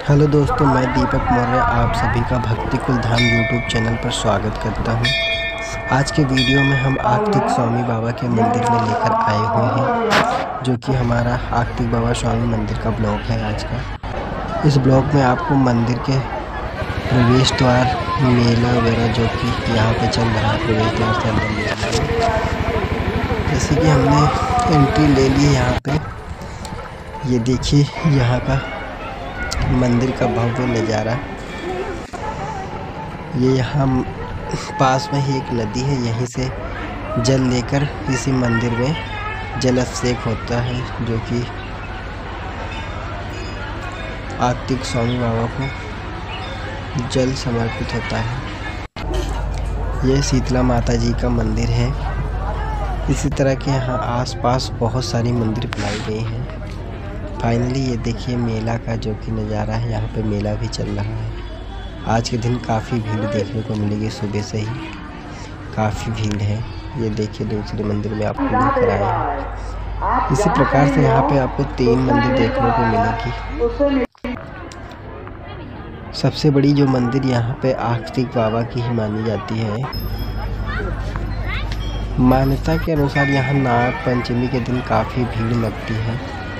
Hello दोस्तों, मैं दीपक मौर्य आप सभी का भक्ति कुल धाम यूट्यूब चैनल पर स्वागत करता हूं। आज के वीडियो में हम आर्थिक स्वामी बाबा के मंदिर में लेकर आए हुए हैं, जो कि हमारा आर्थिक बाबा स्वामी मंदिर का ब्लॉग है आज का। इस ब्लॉग में आपको मंदिर के प्रवेश द्वार, मेला वगैरह जो कि यहाँ पे चल रहा है, प्रवेश द्वार से अंदर मेला, जैसे कि हमने एंट्री ले ली यहाँ पे। ये देखिए यहाँ का मंदिर का भव्य नज़ारा। ये यहाँ पास में ही एक नदी है, यहीं से जल लेकर इसी मंदिर में जल अभिषेक होता है, जो कि आर्थिक स्वामी बाबा को जल समर्पित होता है। यह शीतला माता जी का मंदिर है। इसी तरह के यहाँ आसपास बहुत सारी मंदिर बनाई गई हैं। फाइनली ये देखिए मेला का जो कि नज़ारा है, यहाँ पे मेला भी चल रहा है। आज के दिन काफ़ी भीड़ देखने को मिलेगी, सुबह से ही काफ़ी भीड़ है। ये देखिए दूसरे मंदिर में आपको लेकर आए हैं। इसी प्रकार से यहाँ पे आपको 3 मंदिर देखने को मिलेगी। सबसे बड़ी जो मंदिर यहाँ पे आर्थिक बाबा की ही मानी जाती है। मान्यता के अनुसार यहाँ नाग पंचमी के दिन काफ़ी भीड़ लगती है।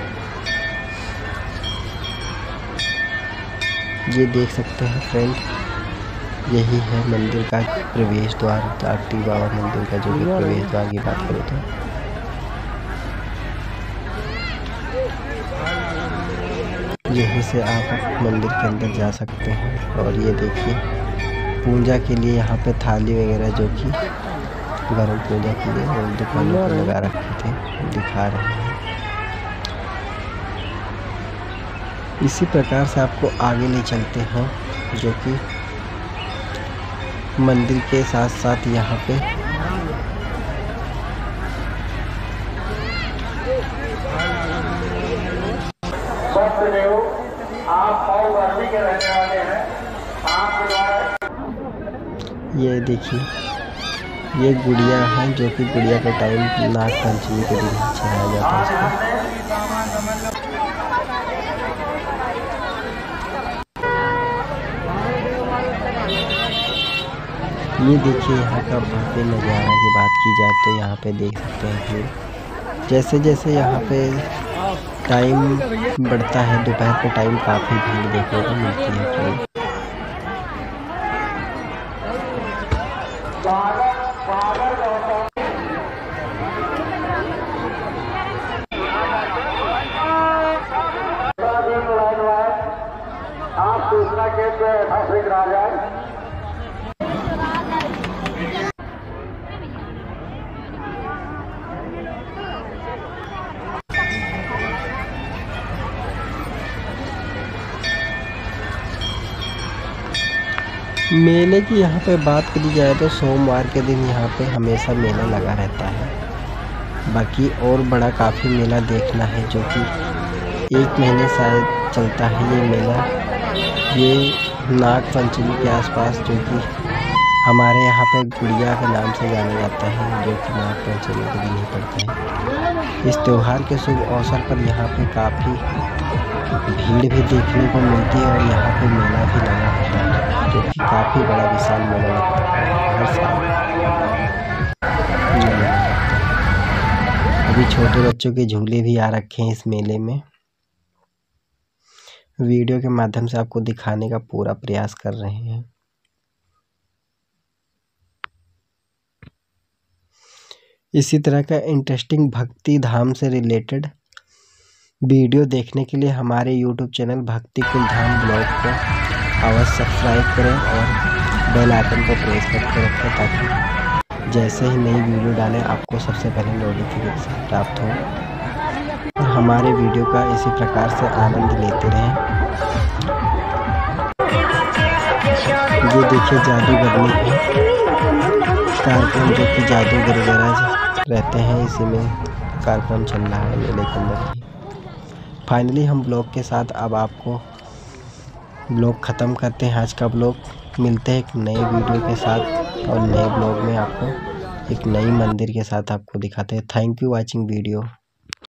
ये देख सकते हैं फ्रेंड, यही है मंदिर का प्रवेश द्वार। आर्थिक बाबा मंदिर का जो कि प्रवेश द्वार की बात करें तो यहीं से आप मंदिर के अंदर जा सकते हैं। और ये देखिए पूजा के लिए यहाँ पे थाली वगैरह जो कि गरम पूजा के लिए और दुकानों पर लगा रखे थे, दिखा रहे हैं। इसी प्रकार से आपको आगे ले चलते हैं, जो कि मंदिर के साथ साथ यहाँ पे ये देखिए ये गुड़िया है, जो कि गुड़िया का टाइम नाग पंचमी के दिन चढ़ाया जाता है इसको। ये देखिए यहाँ का भव्य नज़ारा की बात की जाए तो यहाँ पे देख सकते हैं कि जैसे जैसे यहाँ पे टाइम बढ़ता है, दोपहर के टाइम काफ़ी भीड़ देखने को मिलती है। आप दूसरा गेट पे आ जाए। मेले की यहाँ पे बात करी जाए तो सोमवार के दिन यहाँ पे हमेशा मेला लगा रहता है। बाकी और बड़ा काफ़ी मेला देखना है, जो कि 1 महीने शायद चलता है ये मेला। ये नाग पंचमी के आसपास, जो कि हमारे यहाँ पे गुड़िया के नाम से जाना जाता है, जो कि नाग पंचमी के दिन ही पड़ता है। इस त्यौहार के शुभ अवसर पर यहाँ पे काफ़ी भीड़ भी देखने को मिलती है और यहाँ पे मेला भी लगा होता है, जो कि काफ़ी बड़ा विशाल मेला लगता है हर साल। अभी छोटे बच्चों के झूले भी आ रखे हैं इस मेले में। वीडियो के माध्यम से आपको दिखाने का पूरा प्रयास कर रहे हैं। इसी तरह का इंटरेस्टिंग भक्ति धाम से रिलेटेड वीडियो देखने के लिए हमारे YouTube चैनल भक्ति कुल धाम ब्लॉग को अवश्य सब्सक्राइब करें और बेल आइकन को प्रेस करके रखें, ताकि जैसे ही नई वीडियो डालें आपको सबसे पहले नोटिफिकेशन प्राप्त हो और हमारे वीडियो का इसी प्रकार से आनंद लेते रहें। ये देखिए जादूगर में कार्यक्रम, जो कि जादूगर वगैरह रहते हैं, इसी में कार्यक्रम चल रहा है मेले के अंदर ही। फाइनली हम ब्लॉग के साथ अब आपको ब्लॉग ख़त्म करते हैं आज का ब्लॉग। मिलते हैं एक नए वीडियो के साथ और नए ब्लॉग में आपको एक नई मंदिर के साथ आपको दिखाते हैं। Thank you watching video.